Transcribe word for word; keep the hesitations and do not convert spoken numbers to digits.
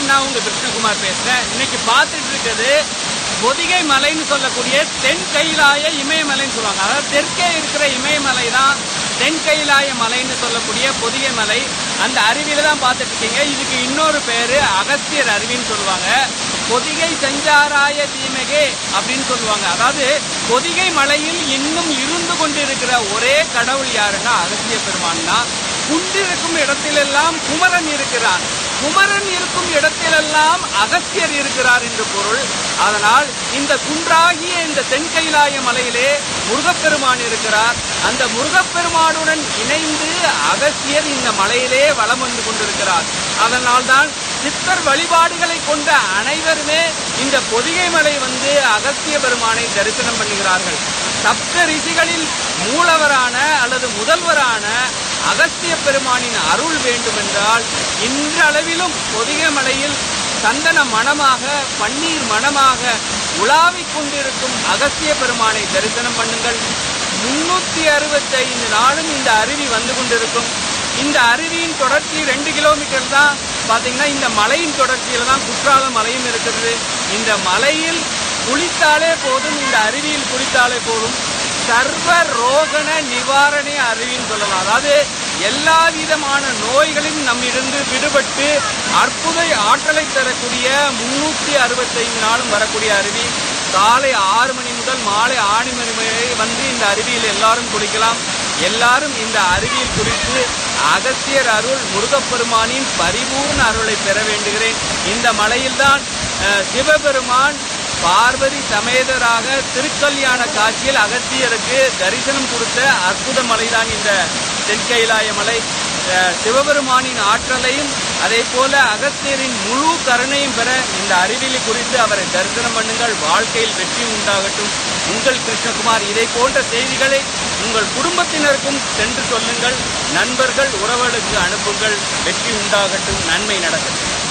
வணக்கம். நான் உங்க கிருஷ்ணகுமார் பேசுறேன். இன்னைக்கு பார்த்துட்டு இருக்கிறது பொதிகை மலைன்னு சொல்லக்கூடிய தென் கைலாய இமயமலைன்னு சொல்லுவாங்க. அதாவது தெற்கே இருக்கிற இமயமலை தான் தென் கைலாய மலைன்னு சொல்லக்கூடிய பொதிகை மலை. அந்த அருவியில தான் பார்த்துட்டு இருக்கீங்க. இதுக்கு இன்னொரு பேரு அகஸ்தியர் அருவின்னு சொல்லுவாங்க. பொதிகை சஞ்சாராய தீமகே அப்படின்னு சொல்லுவாங்க. அதாவது பொதிகை மலையில் இன்னும் இருந்து கொண்டிருக்கிற ஒரே கடவுள் யாருன்னா அகஸ்திய பெருமான் தான். குன்றிருக்கும் இடத்திலெல்லாம் குமரன் இருக்கிறான், குமரன் இருக்கும் இடத்திலெல்லாம் அகஸ்தியர் இருக்கிறார் என்று பொருள். அதனால் இந்த குன்றாகிய இந்த தென்கைலாய மலையிலே முருகப்பெருமான் இருக்கிறார். அந்த முருகப்பெருமானுடன் இணைந்து அகஸ்தியர் இந்த மலையிலே வலம் வந்து கொண்டிருக்கிறார். அதனால்தான் சித்தர் வழிபாடுகளை கொண்ட அனைவருமே இந்த பொதிகை மலை வந்து அகஸ்திய பெருமானை தரிசனம் பண்ணுகிறார்கள். சப்த ரிஷிகளில் மூலவரான அல்லது முதல்வரான அகஸ்திய பெருமானின் அருள் வேண்டுமென்றால் இன்றளவிலும் பொதிகை மலையில் சந்தன மணமாக பன்னீர் மணமாக உலாவிக் கொண்டிருக்கும் அகஸ்திய பெருமானை தரிசனம் பண்ணுங்கள். முன்னூத்தி அறுபத்தி ஐந்து நாளும் இந்த அருவி வந்து கொண்டிருக்கும். இந்த அருவியின் தொடர்ச்சி ரெண்டு கிலோமீட்டர் தான். பாத்தீங்கன்னா இந்த மலையின் தொடர்ச்சியில தான் குற்றாலம் மலையும் இருக்கிறது. இந்த மலையில் குளித்தாலே போதும், இந்த அருவியில் குளித்தாலே போதும், சர்வ ரோகண நிவாரண அருவின்னு சொல்லலாம். அதாவது எல்லா விதமான நோய்களும் நம்மிருந்து விடுபட்டு அற்புத ஆற்றலை தரக்கூடிய முன்னூத்தி அறுபத்தி ஐந்து நாளும் வரக்கூடிய அருவி. காலை ஆறு மணி முதல் மாலை ஆறு மணி வரை வந்து இந்த அருவியில் எல்லாரும் குளிக்கலாம். எல்லாரும் இந்த அருவியில் குளித்து அகஸ்தியர் அருள் முருகப்பெருமானின் பரிபூர்ண அருளை பெற வேண்டுகிறேன். இந்த மலையில்தான் சிவபெருமான் பார்வதி சமேதராக திருக்கல்யாண காட்சியில் அகஸ்தியருக்கு தரிசனம் கொடுத்த அற்புத மலைதான் இந்த தென்கைலாய மலை. சிவபெருமானின் ஆற்றலையும் அதே போல அகஸ்தியரின் முழு கருணையும் பெற இந்த அருவியை குறித்து அவரை தரிசனம் பண்ணுங்கள். வாழ்க்கையில் வெற்றி உண்டாகட்டும். உங்கள் கிருஷ்ணகுமார். இதை போன்ற செய்திகளை உங்கள் குடும்பத்தினருக்கும் சென்று சொல்லுங்கள். நண்பர்கள் உறவுகளுக்கு அனுப்புங்கள். வெற்றி உண்டாகட்டும், நன்மை நடக்கட்டும்.